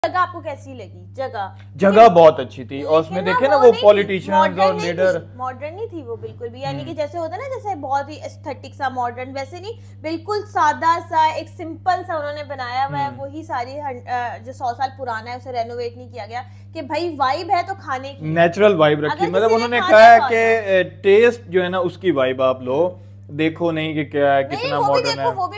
जगह आपको कैसी लगी? जगह बहुत अच्छी थी और उसमें देखे ना वो पॉलिटिशियंस और लीडर। मॉडर्न नहीं थी वो बिल्कुल भी, यानी कि जैसे होता है ना जैसे बहुत ही एस्थेटिक सा मॉडर्न, वैसे नहीं, बिल्कुल सादा सा एक सिंपल सा उन्होंने बनाया हुआ है। वही सारी जो 100 साल पुराना है उसे रेनोवेट नहीं किया गया कि भाई वाइब है तो खाने की नेचुरल वाइब रखी, मतलब उन्होंने कहा है कि टेस्ट जो है ना उसकी वाइब आप लो, देखो नहीं कि क्या है, कितना मॉडर्न है। वो भी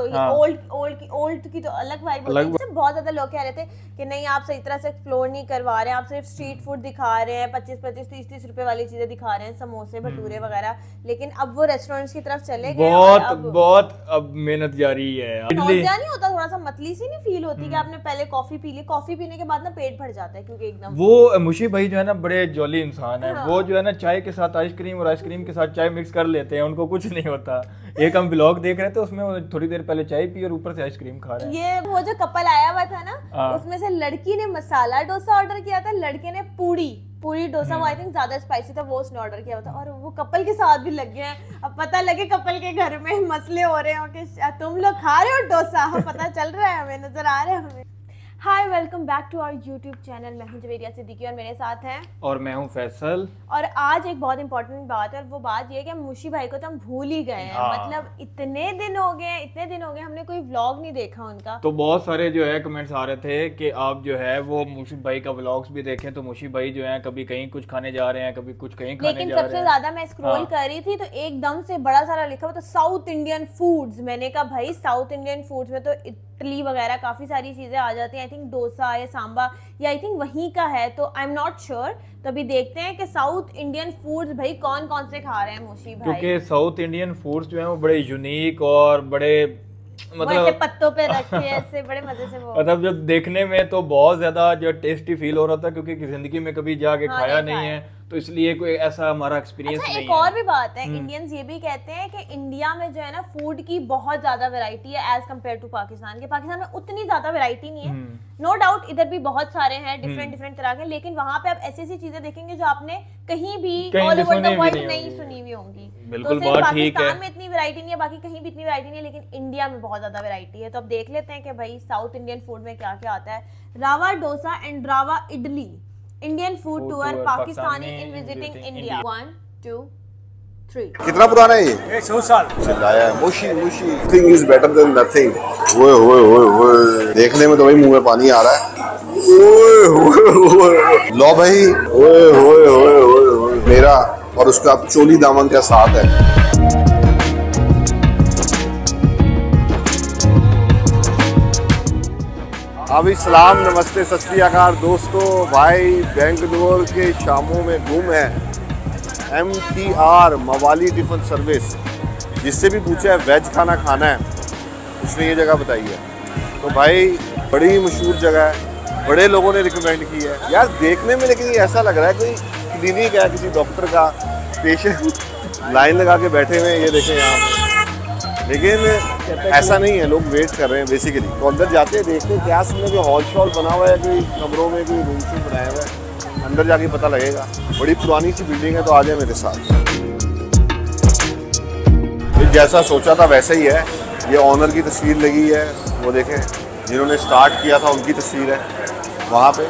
ओल्ड की तो अलग वाइब होती है। बहुत ज्यादा लोग कह रहे थे कि नहीं आप सही तरह से एक्सप्लोर नहीं करवा रहे हैं, आप सिर्फ स्ट्रीट फूड दिखा रहे हैं, 25-25, 30-30 रुपए वाली चीजें दिखा रहे हैं, समोसे भटूरे वगैरह। लेकिन अब वो रेस्टोरेंट्स की तरफ चले गए। बहुत अब मेहनत जारी है। नौसिया नहीं होता, थोड़ा सा मतली सी नहीं फील होती कि आपने पहले कॉफी पी ली, कॉफी पीने के बाद ना पेट भर जाता है क्योंकि एकदम। वो मुशी भाई जो है ना बड़े जॉली इंसान है। वो जो है ना चाय के साथ आइसक्रीम और आइसक्रीम के साथ चाय मिक्स कर लेते हैं, उनको कुछ नहीं होता। एक हम व्लॉग देख रहे थे उसमें थोड़ी देर पहले चाय पी और ऊपर से आइसक्रीम खा रहे हैं। ये वो जो कपल आया हुआ था ना, उसमें से लड़की ने मसाला डोसा ऑर्डर किया था, लड़के ने पूरी डोसा, वो आई थिंक ज्यादा स्पाइसी था, वो उसने ऑर्डर किया हुआ था। और वो कपल के साथ भी लग गए हैं। अब पता लगे कपल के घर में मसले हो रहे हो कि तुम लोग खा रहे हो डोसा, पता चल रहा है हमें, नजर आ रहा है हमें। Hi, welcome back to our YouTube channel. मैं हूं जवेरिया सिद्दीकी और मेरे साथ हैं और मैं हूं फैसल। और आज एक बहुत इंपॉर्टेंट बात है, और वो बात ये है कि मुशी भाई को तो हम भूल ही गए हैं। मतलब इतने दिन हो गए हमने कोई व्लॉग नहीं देखा उनका। तो बहुत सारे जो है कमेंट्स आ रहे थे कि आप जो है वो मुशी भाई का व्लॉग्स भी देखें। तो मुशी भाई जो है कभी कहीं कुछ खाने जा रहे हैं, कभी कुछ कहीं खाने जा रहे हैं। लेकिन सबसे ज्यादा मैं स्क्रॉल कर रही थी तो एकदम से बड़ा सारा लिखा हुआ था साउथ इंडियन फूड्स। मैंने कहा भाई साउथ इंडियन फूड्स में तो इडली वगैरह काफी सारी चीजें आ जाती हैं। आई थिंक डोसा या सांबा या आई थिंक वहीं का है, तो आई एम नॉट श्योर। तो अभी देखते हैं कि साउथ इंडियन फूड्स भाई कौन कौन से खा रहे हैं मुशी भाई। क्योंकि साउथ इंडियन फूड्स जो है वो बड़े यूनिक और बड़े मतलब पत्तों पे रखे ऐसे बड़े मजे से, वो मतलब जब देखने में तो बहुत ज्यादा जो टेस्टी फील हो रहा था, क्योंकि जिंदगी में कभी जाके खाया नहीं है, तो इसलिए कोई ऐसा हमारा एक्सपीरियंस नहीं है। एक और भी बात है, इंडियंस ये भी कहते हैं कि इंडिया में जो है ना फूड की बहुत ज्यादा वैरायटी है एज कम्पेयर टू पाकिस्तान के। पाकिस्तान में उतनी ज्यादा वैरायटी नहीं है, नो डाउट इधर भी बहुत सारे हैं डिफरेंट तरह के, लेकिन वहां पे आप ऐसी ऐसी चीजें देखेंगे जो आपने कहीं भी ऑल ओवर द वर्ल्ड नहीं सुनी हुई होंगी। बिल्कुल, तो पाकिस्तान में इतनी वैरायटी नहीं है, बाकी कहीं भी इतनी वैरायटी नहीं है, लेकिन इंडिया में बहुत ज्यादा वैरायटी है। तो अब देख लेते हैं कि भाई साउथ इंडियन फूड में क्या क्या आता है। Rava dosa and rava idli, Indian food tour Pakistani in visiting India. 1 2 3। कितना पुराना है ये? 100 साल लाया है। मुशी thing is better than nothing. ओए देखने में तो भाई मुंह में पानी आ रहा है। ओए लो भाई, ओए मेरा और उसका चोली दामन का साथ है। अब सलाम, नमस्ते, सत श्री अकाल दोस्तों। भाई बेंगलोर के शामों में गुम है MTR मवाली टिफिन सर्विस। जिससे भी पूछा है वेज खाना खाना है, उसने ये जगह बताई है। तो भाई बड़ी मशहूर जगह है, बड़े लोगों ने रिकमेंड की है यार। देखने में लेकिन ये ऐसा लग रहा है कोई क्लिनिक है किसी डॉक्टर का, पेशेंट लाइन लगा के बैठे हुए हैं, ये देखें यहाँ पे। लेकिन ऐसा नहीं है, लोग वेट कर रहे हैं बेसिकली। तो अंदर जाते हैं, देखते हैं क्या सुनने के हॉल शॉल बना हुआ है, कोई कमरों में कोई रूम शूम बनाया हुआ है, अंदर जाके पता लगेगा। बड़ी पुरानी सी बिल्डिंग है, तो आ जाए मेरे साथ। जैसा सोचा था वैसा ही है। ये ऑनर की तस्वीर लगी है, वो देखें जिन्होंने स्टार्ट किया था उनकी तस्वीर है वहाँ पे।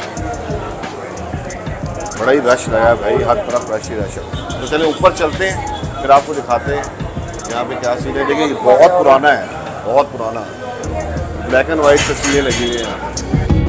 बड़ा ही रश लगा है भाई, हर तरफ रश ही रश है। तो चले ऊपर चलते हैं, फिर आपको दिखाते हैं यहाँ पे क्या सीन है। देखिए बहुत पुराना है, बहुत पुराना, ब्लैक एंड वाइट तस्वीरें लगी हुई हैं यहाँ पे।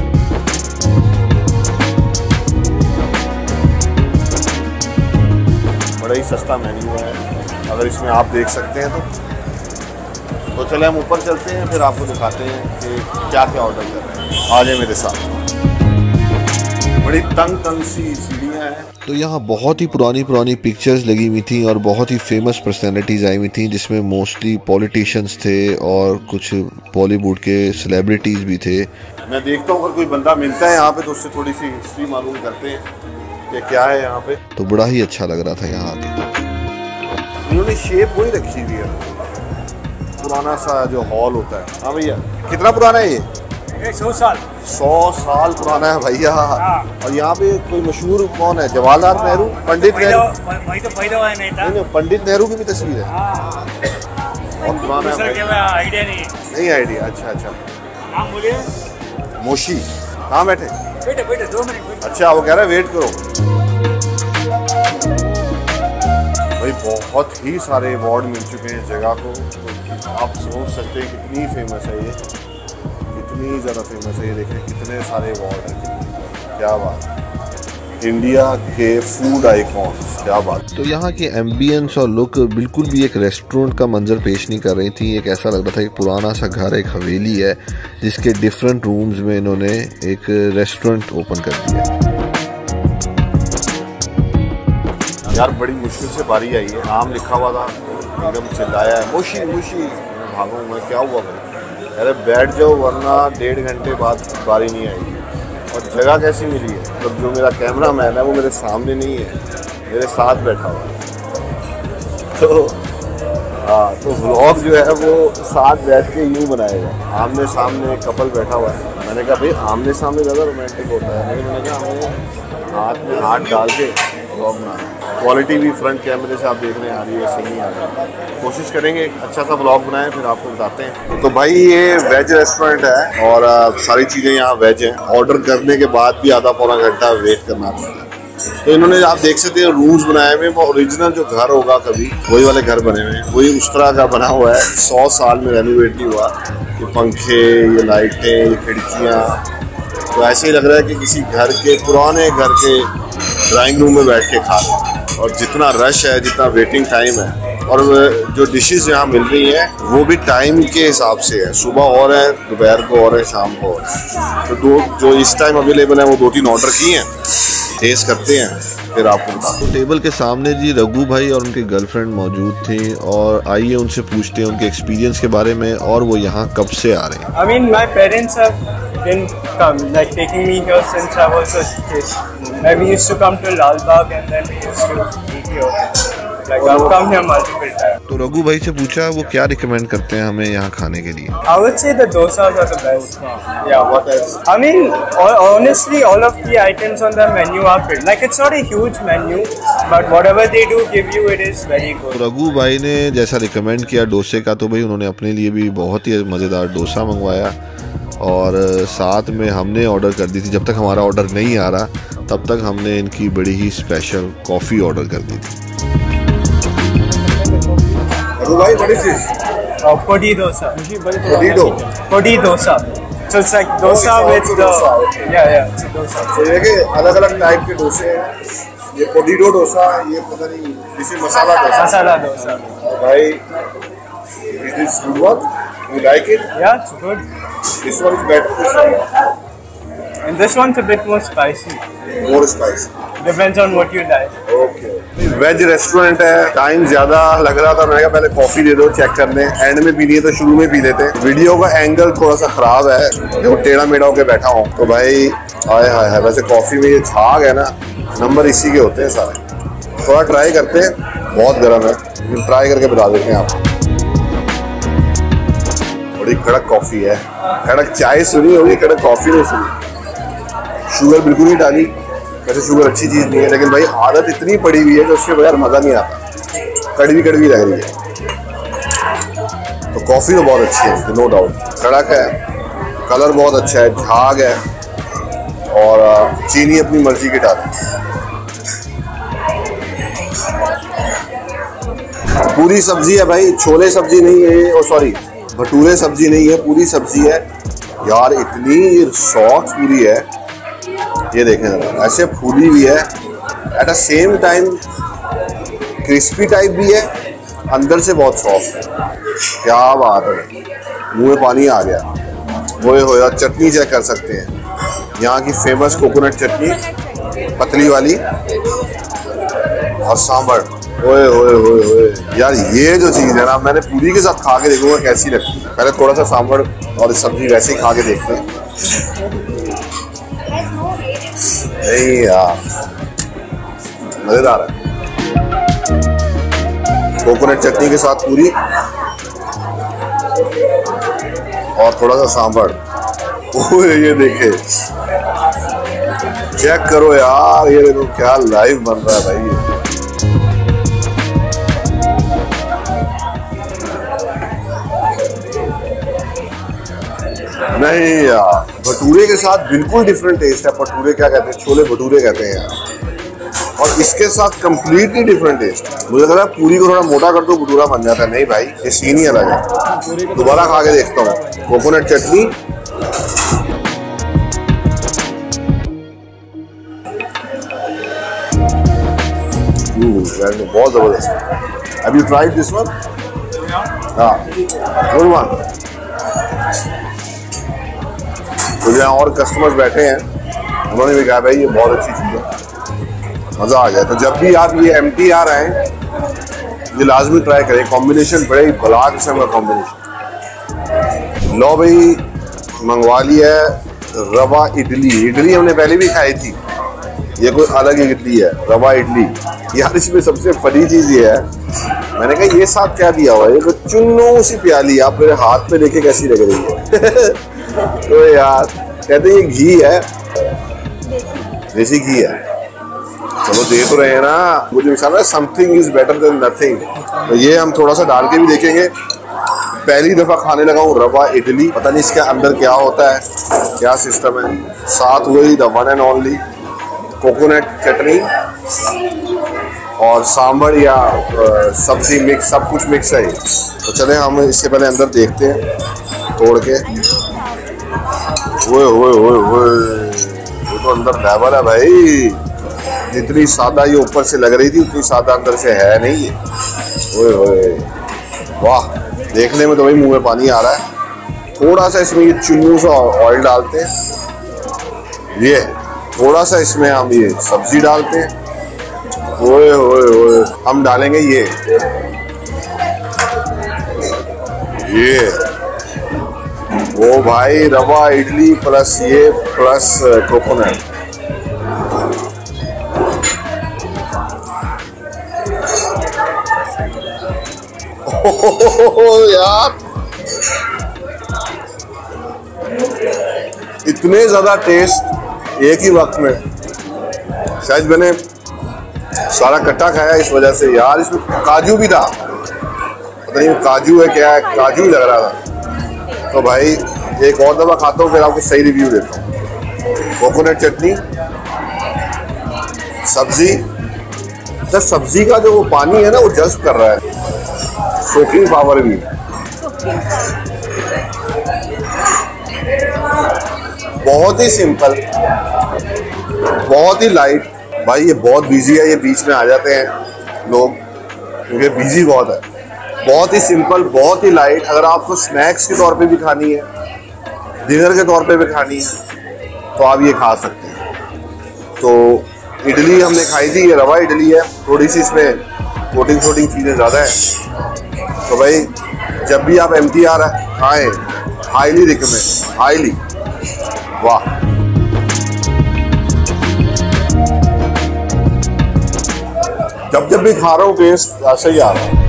बड़ा ही सस्ता मेन्यू है, अगर इसमें आप देख सकते हैं तो चले हम ऊपर चलते हैं, फिर आपको दिखाते हैं कि क्या क्या ऑर्डर कर रहे हैं। आ जाए मेरे साथ। बड़ी तंग सी सीढ़ियाँ हैं। तो यहाँ बहुत ही पुरानी पिक्चर्स लगी हुई थी और बहुत ही फेमस पर्सनैलिटीज आई हुई थी, जिसमें मोस्टली पॉलिटिशियंस थे और कुछ बॉलीवुड के सेलिब्रिटीज भी थे। मैं देखता हूँ अगर कोई बंदा मिलता है यहाँ पे तो उससे थोड़ी सी हिस्ट्री मालूम करते हैं कि क्या है यहाँ पे। तो बड़ा ही अच्छा लग रहा था यहाँ आके। उन्होंने शेप वही रखी हुई है, पुराना सा जो हॉल होता है। हाँ भैया, कितना पुराना है ये? 100 साल 100 साल पुराना है भैया। और यहाँ पे कोई मशहूर कौन है? जवाहरलाल नेहरू, पंडित नेहरू। वही तो पैदा हुआ नहीं था। नहीं, पंडित नेहरू की भी तस्वीर है। बहुत पुराना है भाई। आइडिया नहीं आइडिया। अच्छा नाम बोलिए। मोशी कहाँ बैठे? बेटे 2 मिनट। अच्छा, वो कह रहा है वेट करो। भाई बहुत ही सारे अवार्ड मिल चुके हैं इस जगह को, तो आप सोच सकते हैं कितनी फेमस है ये, कितनी ज़्यादा फेमस है ये। देखें कितने सारे अवार्ड हैं, क्या बात है। इंडिया के फूड आइकॉन्स, क्या बात। तो यहाँ की एम्बियंस और लुक बिल्कुल भी एक रेस्टोरेंट का मंजर पेश नहीं कर रही थी। एक ऐसा लग रहा था कि पुराना सा घर, एक हवेली है जिसके डिफरेंट रूम्स में इन्होंने एक रेस्टोरेंट ओपन कर दिया। यार बड़ी मुश्किल से बारी आई है, नाम लिखा हुआ था, एकदम चिल्लाया है मुशी मुशी, भागो मैं, क्या हुआ भाई? अरे बैठ जाओ वरना 1.5 घंटे बाद बारी नहीं आएगी। और जगह कैसी मिली है, मतलब जो मेरा कैमरा मैन है वो मेरे सामने नहीं है, मेरे साथ बैठा हुआ है। तो हाँ, तो व्लॉग जो है वो साथ बैठ के यूँ बनाएगा। आमने सामने कपल बैठा हुआ है, मैंने कहा भाई आमने सामने ज़्यादा रोमांटिक होता है, लेकिन मैंने कहा हमें हाथ में हाथ डाल के व्लॉग बनाना। क्वालिटी भी फ्रंट कैमरे से आप देखने आ रही है, सही नहीं आ रही है। कोशिश करेंगे एक अच्छा सा व्लॉग बनाएं, फिर आपको बताते हैं। तो भाई ये वेज रेस्टोरेंट है और सारी चीज़ें यहाँ वेज हैं। ऑर्डर करने के बाद भी आधा पौना घंटा वेट करना पड़ता है। तो इन्होंने आप देख सकते हैं रूम्स बनाए हुए हैं, वो ओरिजिनल जो घर होगा कभी वही वाले घर बने हुए हैं, वही उस तरह का बना हुआ है। 100 साल में रेनोवेट नहीं हुआ। ये पंखे, ये लाइटें, ये खिड़कियाँ, तो ऐसे ही लग रहा है कि किसी घर के, पुराने घर के ड्राइंग रूम में बैठ के खा रहे हैं। और जितना रश है, जितना वेटिंग टाइम है, और जो डिशेस यहाँ मिल रही हैं वो भी टाइम के हिसाब से है। सुबह और है, दोपहर को और है, शाम को और है। तो दो जो इस टाइम अवेलेबल है वो 2-3 ऑर्डर किए हैं, टेस्ट करते हैं फिर आपको बताते हैं। तो टेबल के सामने जी रघु भाई और उनके गर्लफ्रेंड मौजूद थी, और आइए उनसे पूछते हैं उनके एक्सपीरियंस के बारे में और वो यहाँ कब से आ रहे हैं। I mean, my parents have been like taking me here since I was a kid. Like we used to come to Lal Bagh and then we used to eat here. Like I've come here multiple times. तो रघु भाई से पूछा वो क्या recommend करते हैं हमें यहाँ खाने के लिए। I would say the dosas are the best. Yeah. What else? I mean, honestly, all of the items on the menu are good. Like it's not a huge menu, but whatever they do give you, it is very good. तो रघु भाई ने जैसा recommend किया डोसे का, तो भाई उन्होंने अपने लिए भी बहुत ही मज़ेदार डोसा मंगवाया, और साथ में हमने ऑर्डर कर दी थी। जब तक हमारा ऑर्डर नहीं आ रहा तब तक हमने इनकी बड़ी ही स्पेशल कॉफ़ी ऑर्डर कर दी थी। भाई what is this? Podi dosa. Potato. Podi dosa. So it's like dosa with the yeah, it's a dosa. तो ये कि अलग-अलग टाइप के डोसे हैं। ये पोटैटो डोसा, ये पता नहीं जिसे मसाला डोसा। Masala dosa. तो भाई it is good one. You like it? Yeah, it's good. This one is better. And this one's a bit more spicy. More spicy. Depends on what you like. Okay. Veg restaurant है, time ज्यादा लग रहा था, मैंने कहा पहले coffee दे दो, check कर लें, एंड में पीनी है तो शुरू में पी लेते हैं। वीडियो का एंगल थोड़ा सा खराब है, जो टेढ़ा मेढ़ा होके बैठा हूँ, तो भाई हाय हाय हाय। वैसे कॉफी में ये छाग है ना, नंबर इसी के होते हैं सारे। थोड़ा ट्राई करते हैं, बहुत गर्म है, लेकिन ट्राई करके बता देते हैं आपको। बड़ी कड़क कॉफी है, कड़क चाय सुनी होगी, कड़क कॉफी नहीं सुनी। शुगर बिल्कुल नहीं डाली, वैसे शुगर अच्छी चीज़ नहीं है, लेकिन भाई आदत इतनी पड़ी हुई है कि उसके बगैर मज़ा नहीं आता, कड़वी कड़वी लग रही है। तो कॉफ़ी तो बहुत अच्छी है, नो डाउट, कड़क है, कलर बहुत अच्छा है, झाग है, और चीनी अपनी मर्जी की डाली। पूरी सब्जी है भाई, छोले सब्जी नहीं है, और सॉरी भटूरे सब्जी नहीं है, पूरी सब्जी है यार। इतनी सॉफ्ट पूरी है, ये देखें जरा, ऐसे फूली भी है, at the same time crispy type भी है, अंदर से बहुत सॉफ्ट है। क्या बात है, मुंह में पानी आ गया। वो होया चटनी चेक कर सकते हैं, यहाँ की फेमस कोकोनट चटनी पतली वाली, और सांभर। ओए ओए ओए ओए यार, ये जो चीज़ है ना, मैंने पूरी के साथ खा के देखूंगा कैसी लगती है। पहले थोड़ा सा सांभर और सब्जी वैसे ही खा के देखते हैं। नहीं यार, मजेदार है। कोकोनट चटनी के साथ पूरी और थोड़ा सा सांभर। ओए ये देखे, चेक करो यार, ये देखो क्या लाइव बन रहा है भाई ये। नहीं यार, भटूरे के साथ बिल्कुल डिफरेंट टेस्ट है। भटूरे क्या कहते हैं, छोले भटूरे कहते हैं यार, और इसके साथ कंप्लीटली डिफरेंट टेस्ट। मुझे लग रहा है पूरी को थोड़ा मोटा कर दो भटूरा बन जाता है। नहीं भाई, ये सीन ही अलग है। दोबारा खा के देखता हूँ। कोकोनट चटनी, बहुत जबरदस्त। Have you tried this one? हाँ, good one। तो यहाँ और कस्टमर्स बैठे हैं, उन्होंने भी कहा भाई ये बहुत अच्छी चीज़ है, मज़ा आ गया। तो जब भी आप ये MTR आए, ये लाजमी ट्राई करें। कॉम्बिनेशन बड़े ही भला किस्म का कॉम्बिनेशन। लो भाई, मंगवा लिया है रवा इडली। इडली हमने पहले भी खाई थी, ये कोई अलग इडली है, रवा इडली। यार इसमें सबसे बड़ी चीज़ ये है, मैंने कहा ये साथ क्या दिया हुआ है, ये तो चुन्नू सी प्याली आप मेरे हाथ में देखे कैसी लग रही है। तो यार कहते ये घी है, देसी घी है। चलो दे तो रहे हैं ना, मुझे विचार है something is better than nothing. तो ये हम थोड़ा सा डाल के भी देखेंगे। पहली दफा खाने लगा हूँ रवा इडली, पता नहीं इसके अंदर क्या होता है, क्या सिस्टम है। साथ वही the one and only coconut chutney और सांभर या सब्जी मिक्स, सब कुछ मिक्स है। तो चले हम इससे पहले अंदर देखते हैं तोड़ के। ओए ये तो अंदर लेवल है भाई। जितनी सादा ये ऊपर से लग रही थी उतनी सादा अंदर से है नहीं ये। ओए वाह, देखने में तो भाई मुंह में पानी आ रहा है। थोड़ा सा इसमें ये चुन्नू सा ऑयल डालते हैं, ये थोड़ा सा इसमें हम ये सब्जी डालते हैं। ओए ओए हम डालेंगे ये ओ भाई, रवा इडली प्लस ये प्लस कोकोनट। यार इतने ज्यादा टेस्ट एक ही वक्त में। शायद मैंने सारा कट्टा खाया इस वजह से। यार इसमें काजू भी था, पता नहीं काजू है क्या है, काजू ही लग रहा था। तो भाई एक और दफा खाता हूँ, फिर आपको सही रिव्यू देता हूँ। कोकोनट चटनी, सब्जी, तो सब्जी का जो वो पानी है ना वो जज्ब कर रहा है, सोकिंग पावर भी। बहुत ही सिंपल, बहुत ही लाइट। भाई ये बहुत बिजी है, ये बीच में आ जाते हैं लोग क्योंकि बिजी बहुत है। बहुत ही सिंपल, बहुत ही लाइट। अगर आपको स्नैक्स के तौर पे भी खानी है, डिनर के तौर पे भी खानी है, तो आप ये खा सकते हैं। तो इडली हमने खाई थी, ये रवा इडली है, थोड़ी सी इसमें कोटिंग चीज़ें ज़्यादा है। तो भाई जब भी आप MTR आए, हाईली रिकमेंड, हाईली। वाह, जब भी खा रहा हूँ टेस्ट ऐसा ही आ रहा है।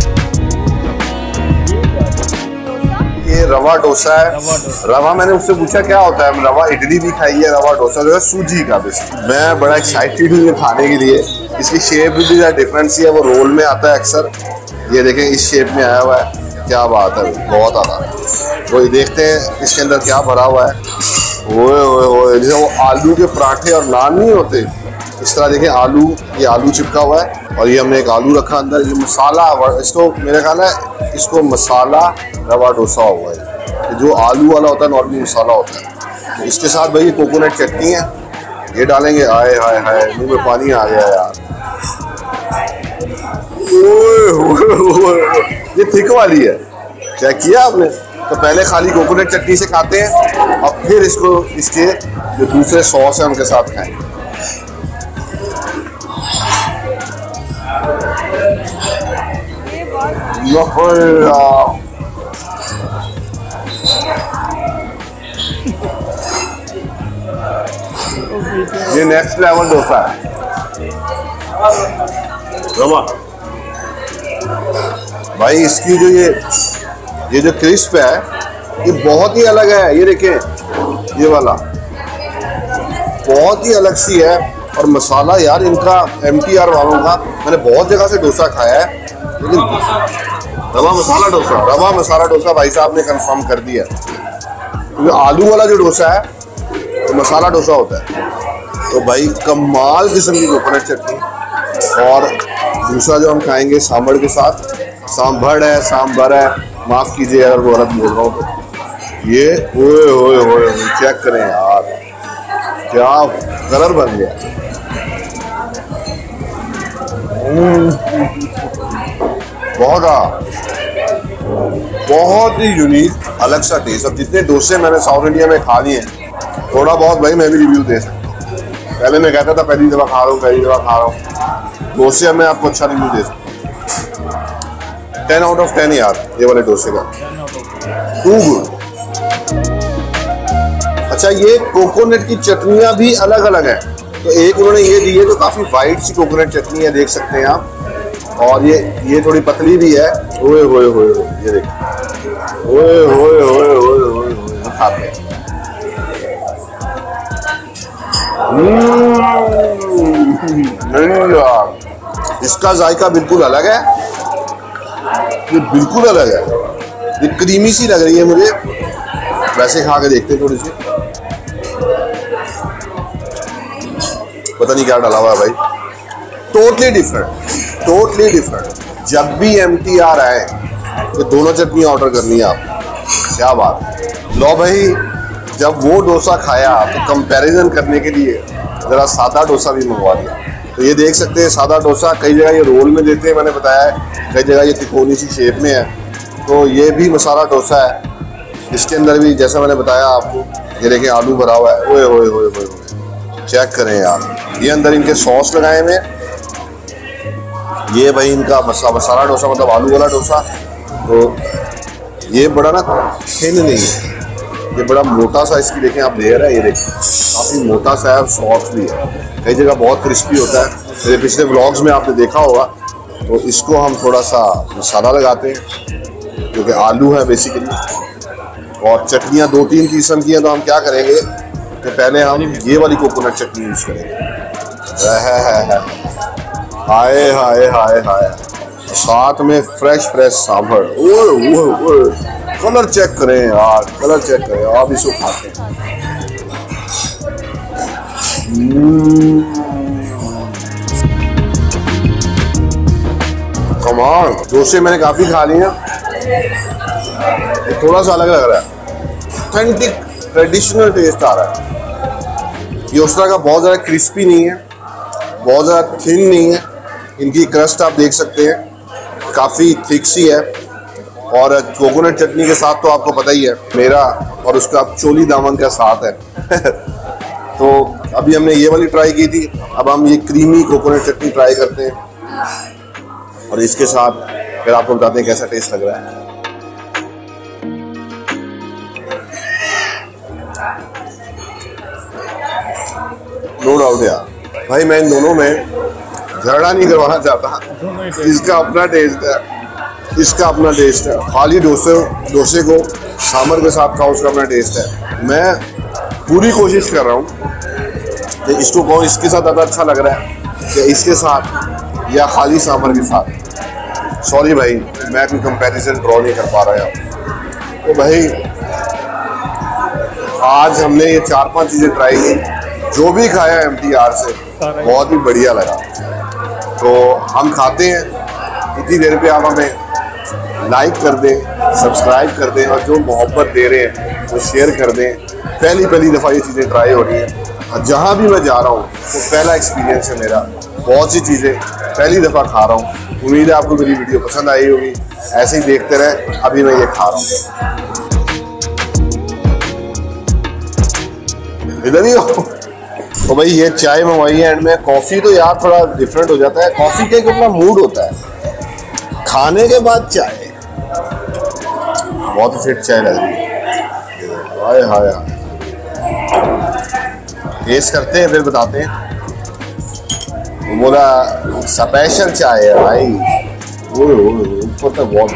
ये रवा डोसा है। रवा मैंने उससे पूछा क्या होता है, रवा इडली भी खाई है, रवा डोसा जो है सूजी का। मैं बड़ा एक्साइटेड हूँ ये खाने के लिए। इसकी शेप भी डिफरेंट सी है, वो रोल में आता है अक्सर। ये देखें इस शेप में आया हुआ है, क्या बात है, बहुत आला। वो देखते हैं इसके अंदर क्या भरा हुआ है। ओए जैसे वो आलू के पराठे और नान नहीं होते, इस तरह देखें आलू, ये आलू चिपका हुआ है और ये हमने एक आलू रखा अंदर। ये मसाला, इसको मेरा ख्याल है इसको मसाला रवा डोसा हुआ है। जो आलू वाला होता है नॉर्मली मसाला होता है। तो इसके साथ भाई कोकोनट चटनी है, ये डालेंगे। आए हाय हाय, मुंह में पानी आ गया यार। ये थिक वाली है, चेक किया आपने? तो पहले खाली कोकोनट चटनी से खाते हैं और फिर इसको इसके जो दूसरे सॉस है उनके साथ खाएं। ये नेक्स्ट लेवल डोसा है। रवा भाई, इसकी जो ये जो क्रिस्प है ये बहुत ही अलग है। ये देखें ये वाला बहुत ही अलग सी है। और मसाला यार इनका MTR वालों का, मैंने बहुत जगह से डोसा खाया है लेकिन रवा मसाला डोसा भाई साहब ने कंफर्म कर दिया। क्योंकि आलू वाला जो डोसा है तो मसाला डोसा होता है। तो भाई कमाल किस्म की कोकोनट चटनी। और दूसरा जो हम खाएंगे सांभर के साथ, सांभर है, माफ कीजिए अगर वो गलत बोल रहा हूँ तो। ये ओए चेक करें यार, क्या कलर बन गया। बहुत ही यूनिक अलग सा टेस्ट। अब जितने डोसे मैंने साउथ इंडिया में खा लिए हैं, थोड़ा बहुत भाई मैं भी रिव्यू दे सकता हूँ। पहले मैं कहता था पहली दफ़ा खा रहा हूँ, डोसे में आपको अच्छा रिव्यू दे सकता हूँ। 10 out of 10 यार ये वाले डोसे का, टू गुड। अच्छा, ये कोकोनट की चटनियाँ भी अलग अलग हैं। तो एक उन्होंने ये दी है जो काफ़ी वाइट सी कोकोनट चटनी है, देख सकते हैं आप। और ये थोड़ी पतली भी है। ओए ये देखिए, ओए खाते हैं। नहीं यार, इसका जायका बिल्कुल अलग है, ये बिल्कुल अलग है। ये क्रीमी सी लग रही है मुझे। वैसे खा के देखते हैं थोड़ी सी, पता नहीं क्या डाला हुआ है भाई। Totally different. जब भी MTR आए तो दोनों चटनी ऑर्डर करनी है आप। क्या बात। लो भाई, जब वो डोसा खाया तो कंपैरिजन करने के लिए ज़रा सादा डोसा भी मंगवा दिया। तो ये देख सकते हैं सादा डोसा, कई जगह ये रोल में देते हैं, मैंने बताया है, कई जगह ये तिकोनी सी शेप में है। तो ये भी मसाला डोसा है। इसके अंदर भी जैसा मैंने बताया आपको, ये देखिए आलू भरा हुआ है। ओए चेक करें यार। ये अंदर इनके सॉस लगाए हुए। ये भाई इनका मसाला डोसा, मतलब आलू वाला डोसा। तो ये बड़ा ना थिन नहीं है, ये बड़ा मोटा सा इसकी देखें आप लेयर है। ये देखें काफ़ी मोटा सा है और सॉफ्ट भी है। कई जगह बहुत क्रिस्पी होता है, मेरे पिछले व्लॉग्स में आपने देखा होगा। तो इसको हम थोड़ा सा मसाला लगाते हैं क्योंकि आलू है बेसिकली। और चटनियाँ 2-3 किस्म की हैं। तो हम क्या करेंगे कि पहले हम ये वाली कोकोनट चटनी यूज़ करेंगे। हाय, साथ में फ्रेश सांभर। कलर चेक करें यार, कलर चेक करें। आप इसको खाते हैं। कमाल। डोसे मैंने काफी खा लिए हैं, थोड़ा सा अलग लग रहा है। ऑथेंटिक ट्रेडिशनल टेस्ट आ रहा है। ये उस तरह का बहुत ज़्यादा क्रिस्पी नहीं है, बहुत ज़्यादा थिन नहीं है। इनकी क्रस्ट आप देख सकते हैं काफ़ी थिक सी है। और कोकोनट चटनी के साथ तो आपको पता ही है मेरा और उसका चोली दामन का साथ है। तो अभी हमने ये वाली ट्राई की थी, अब हम ये क्रीमी कोकोनट चटनी ट्राई करते हैं और इसके साथ फिर आपको बताते हैं कैसा टेस्ट लग रहा है। नो डाउट यार भाई, मैं इन दोनों में झगड़ा नहीं करवाना चाहता। इसका अपना टेस्ट है, इसका अपना टेस्ट है। खाली डोसे को सांभर के साथ खाओ, उसका अपना टेस्ट है। मैं पूरी कोशिश कर रहा हूँ कि इसको कौन इसके साथ ज़्यादा अच्छा लग रहा है कि इसके साथ या खाली सांभर के साथ। सॉरी भाई, मैं कोई कंपैरिजन ड्रॉ नहीं कर पा रहा है। तो भाई आज हमने ये 4-5 चीज़ें ट्राई की, जो भी खाया MTR से बहुत ही बढ़िया लगा। तो हम खाते हैं, इतनी देर पे आप हमें लाइक कर दें, सब्सक्राइब कर दें और जो मोहब्बत दे रहे हैं वो शेयर कर दें। पहली दफ़ा ये चीज़ें ट्राई हो रही हैं और जहाँ भी मैं जा रहा हूँ तो पहला एक्सपीरियंस है मेरा। बहुत सी चीज़ें पहली दफ़ा खा रहा हूँ। उम्मीद है आपको मेरी वीडियो पसंद आई होगी। ऐसे ही देखते रहें। अभी मैं ये खा रहा हूँ, इधर ही हो। तो भाई ये चाय मंगवाई है एंड में। कॉफ़ी तो यार थोड़ा डिफरेंट हो जाता है, कॉफ़ी का एक अपना मूड होता है। खाने के बाद चाय बहुत फिट चाय लग रही है। हाय हाय, टेस्ट करते हैं फिर बताते हैं। बोला स्पेशल चाय है भाई, ऊपर तक बहुत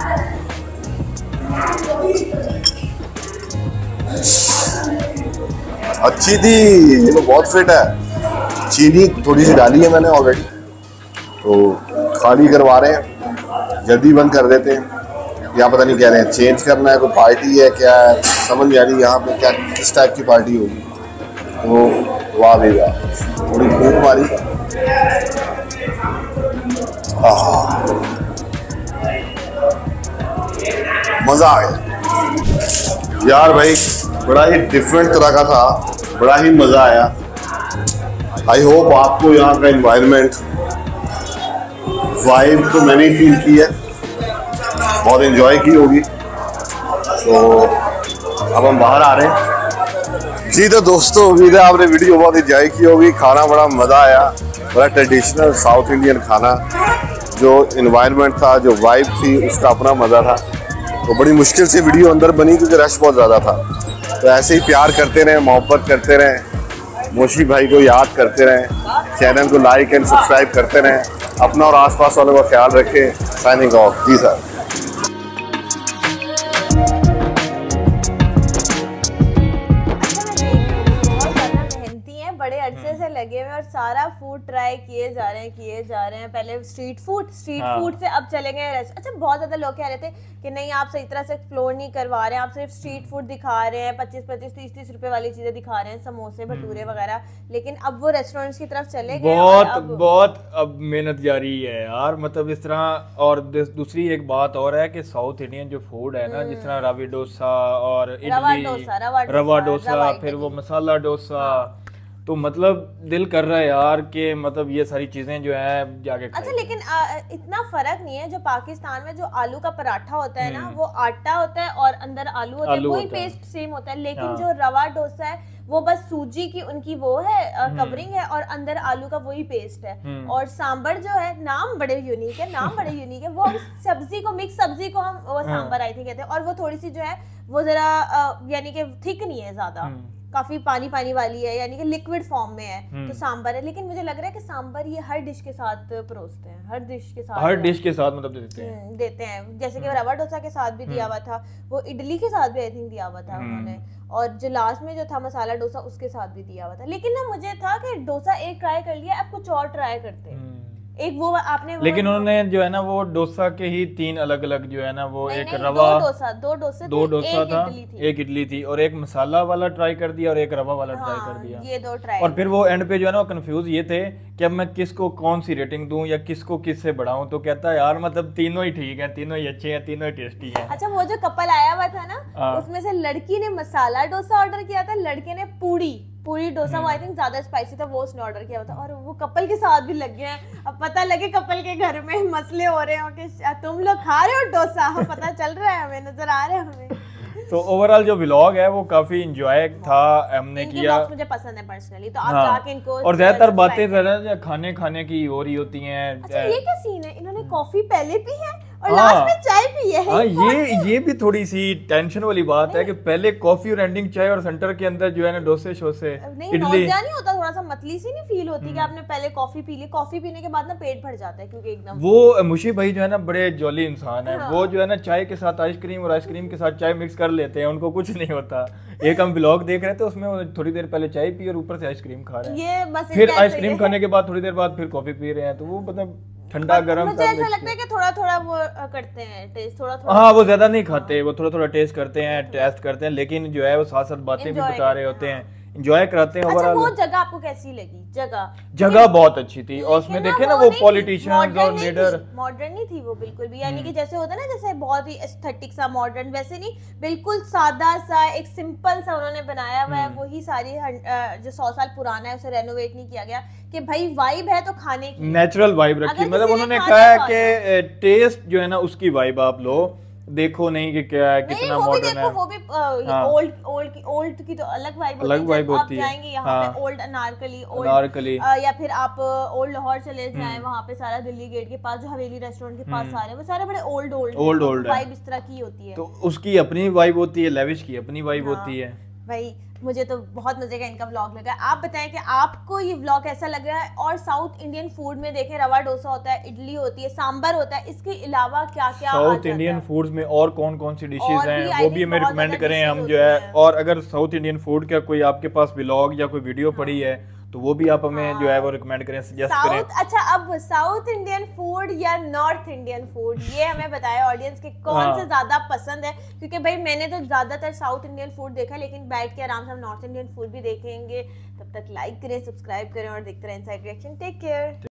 अच्छी थी। ये तो बहुत फिट है। चीनी थोड़ी सी डाली है मैंने ऑलरेडी, तो खाली करवा रहे हैं, जल्दी बंद कर देते हैं। यहाँ पता नहीं कह रहे हैं चेंज करना है, कोई पार्टी है क्या है, समझ नहीं आ रही यहाँ पे क्या किस टाइप की पार्टी होगी। तो वाह भाई वाह, थोड़ी भूख मारी। मज़ा आ गया यार भाई, बड़ा ही डिफरेंट तरह का था, बड़ा ही मज़ा आया। आई होप आपको यहाँ का एनवायरनमेंट वाइब तो मैंने ही फील की है, बहुत एंजॉय की होगी। तो अब हम बाहर आ रहे हैं जी। तो दोस्तों उम्मीद है आपने वीडियो बहुत एंजॉय की होगी, खाना बड़ा मज़ा आया, बड़ा ट्रेडिशनल साउथ इंडियन खाना, जो एनवायरनमेंट था, जो वाइब थी, उसका अपना मज़ा था। तो बड़ी मुश्किल से वीडियो अंदर बनी क्योंकि रश बहुत ज़्यादा था। तो ऐसे ही प्यार करते रहें, मोहब्बत करते रहें, मोशी भाई को याद करते रहें, चैनल को लाइक एंड सब्सक्राइब करते रहें, अपना और आसपास वालों का ख्याल रखें। साइनिंग ऑफ जी सर। बड़े अरसे से लगे हुए और सारा फूड ट्राई किए जा रहे हैं। पहले स्ट्रीट फूड से अब चले गए अच्छा, बहुत ज्यादा लोग कह रहे थे कि नहीं आप सही तरह से एक्सप्लोर नहीं करवा रहे हैं, आप सिर्फ स्ट्रीट फूड दिखा रहे हैं, 25-25, 30-30 रुपए वाली चीजें दिखा रहे हैं, समोसे भटूरे वगैरह। लेकिन अब वो रेस्टोरेंट्स की तरफ चले गए। बहुत अब मेहनत जारी है यार, मतलब इस तरह। और दूसरी एक बात और है कि साउथ इंडियन जो फूड है ना, जिस तरह रवा डोसा और इडली, रवा डोसा, फिर वो मसाला डोसा, तो मतलब दिल कर रहा है यार कि मतलब ये सारी चीजें जो है जाके खाएं। अच्छा लेकिन इतना फर्क नहीं है। जो पाकिस्तान में जो आलू का पराठा होता है ना, वो आटा होता है और अंदर आलू होता है, वही पेस्ट सेम होता है। लेकिन जो रवा डोसा है वो बस सूजी की उनकी वो है कवरिंग है और अंदर आलू का वही पेस्ट है। और सांबर जो है, नाम बड़े यूनिक है, वो सब्जी को, मिक्स सब्जी को हम वो सांबर आई थी कहते हैं। और वो थोड़ी सी जो है वो जरा यानी कि थिक नहीं है ज्यादा, काफी पानी वाली है, यानी कि लिक्विड फॉर्म में है। तो सांबर है, लेकिन मुझे लग रहा है कि सांबर ये हर डिश के साथ परोसते हैं, हर डिश के साथ मतलब देते हैं। जैसे कि रवा डोसा के साथ भी दिया हुआ था, वो इडली के साथ भी आई थिंक दिया हुआ था उन्होंने, और जो लास्ट में जो था मसाला डोसा उसके साथ भी दिया हुआ था। लेकिन ना मुझे था कि डोसा एक ट्राई कर लिया, अब कुछ और ट्राई करते हैं। एक वो आपने वो लेकिन उन्होंने जो है ना वो डोसा के ही 3 अलग-अलग जो है ना वो नहीं, एक नहीं, रवा दो डोसा था, एक इडली थी और एक मसाला वाला ट्राई कर दिया और एक रवा वाला ट्राई कर दिया। ये 2 ट्राई। और फिर वो एंड पे जो है ना वो कंफ्यूज ये थे कि अब मैं किसको कौन सी रेटिंग दूं या किसको किससे बढ़ाऊं। तो कहता है यार मतलब तीनों ही ठीक है, तीनों ही अच्छे हैं, तीनों ही टेस्टी हैं। अच्छा वो जो कपल आया हुआ था ना, उसमें से लड़की ने मसाला डोसा ऑर्डर किया था, लड़के ने पूरी डोसा, वो आई थिंक ज्यादा स्पाइसी था, वो उसने ऑर्डर किया था। और वो कपल के साथ भी लग गए हैं। अब पता लगे कपल के घर में मसले हो रहे हो कि तुम लोग खा रहे हो डोसा, पता चल रहा है हमें, नजर आ रहे हैं हमें। तो ओवरऑल जो व्लॉग है वो काफी एंजॉय था, हमने किया, मुझे पसंद है पर्सनली। तो आप जाके इनको, और ज्यादातर बातें जरा खाने की हो रही होती हैं। अच्छा ये क्या सीन है, इन्होंने कॉफी पहले पी है और लास्ट में चाय पी है। ये भी थोड़ी सी टेंशन वाली बात है कि पहले कॉफी और एंडिंग चाय और सेंटर के अंदर जो है ना डोसे शोसे इडली नहीं होता, थोड़ा सा मतली सी नहीं फील होती कि आपने पहले कॉफी पी ली। कॉफी पीने के बाद ना पेट भर जाता है क्योंकि एकदम। वो मुशी भाई जो है ना बड़े जॉली इंसान है, वो जो है ना चाय के साथ आइसक्रीम और आइसक्रीम के साथ चाय मिक्स कर लेते हैं, उनको कुछ नहीं होता। एक हम व्लॉग देख रहे थे, उसमें थोड़ी देर पहले चाय पी और ऊपर से आइसक्रीम खा रहे हैं, ये बस फिर आइसक्रीम खाने के बाद थोड़ी देर बाद फिर कॉफी पी रहे हैं। तो वो मतलब ठंडा गरम मुझे ऐसा लगता है कि थोड़ा वो करते हैं टेस्ट, थोड़ा हाँ वो ज्यादा नहीं खाते, वो थोड़ा टेस्ट करते हैं, टेस्ट करते हैं, लेकिन जो है वो साथ साथ बातें भी बता रहे होते हैं, एंजॉय कराते हैं। अच्छा वो जगह आपको कैसी लगी? जगह बहुत अच्छी थी, और उसमें देखे ना वो पॉलिटिशियंस और लीडर, मॉडर्न नहीं थी वो बिल्कुल भी, यानी कि जैसे होता है ना जैसे बहुत ही एस्थेटिक सा मॉडर्न, वैसे नहीं, बिल्कुल सादा सा एक सिंपल सा उन्होंने बनाया हुआ है। वही सारी जो 100 साल पुराना है उसे रेनोवेट नहीं किया गया कि भाई वाइब है तो खाने की नेचुरल वाइब रखी। मतलब उन्होंने कहा है कि टेस्ट जो है ना उसकी वाइब आप लो, देखो नहीं कि क्या है, कितना मॉडर्न है। वो भी ओल्ड की तो अलग वाइब होती है। आप जाएंगे यहाँ पे ओल्ड अनारकली, या फिर आप ओल्ड लाहौर चले जाएं, वहाँ पे सारा दिल्ली गेट के पास जो हवेली रेस्टोरेंट के पास सारे वो सारे बड़े ओल्ड वाइब इस तरह की होती है। तो उसकी अपनी वाइब होती है, लेविश की अपनी वाइब होती है। भाई मुझे तो बहुत मजे का इनका व्लॉग लगा। आप बताएं कि आपको ये व्लॉग कैसा लग रहा है। और साउथ इंडियन फूड में देखें रवा डोसा होता है, इडली होती है, सांबर होता है, इसके अलावा क्या क्या साउथ इंडियन फूड्स में और कौन कौन सी डिशेज हैं वो भी हमें रिकमेंड करें हम जो है। और अगर साउथ इंडियन फूड का कोई आपके पास व्लॉग या कोई वीडियो पड़ी है तो वो भी आप हमें जो है वो रिकमेंड करें, सजेस्ट करें। अच्छा, अब साउथ इंडियन फूड या नॉर्थ इंडियन फूड, ये हमें बताया ऑडियंस के कौन से ज्यादा पसंद है, क्योंकि भाई मैंने तो ज्यादातर साउथ इंडियन फूड देखा, लेकिन बैठ के आराम से हम नॉर्थ इंडियन फूड भी देखेंगे। तब तक लाइक करें, सब्सक्राइब करें और देखते रहें इनसाइड रिएक्शन। Take care.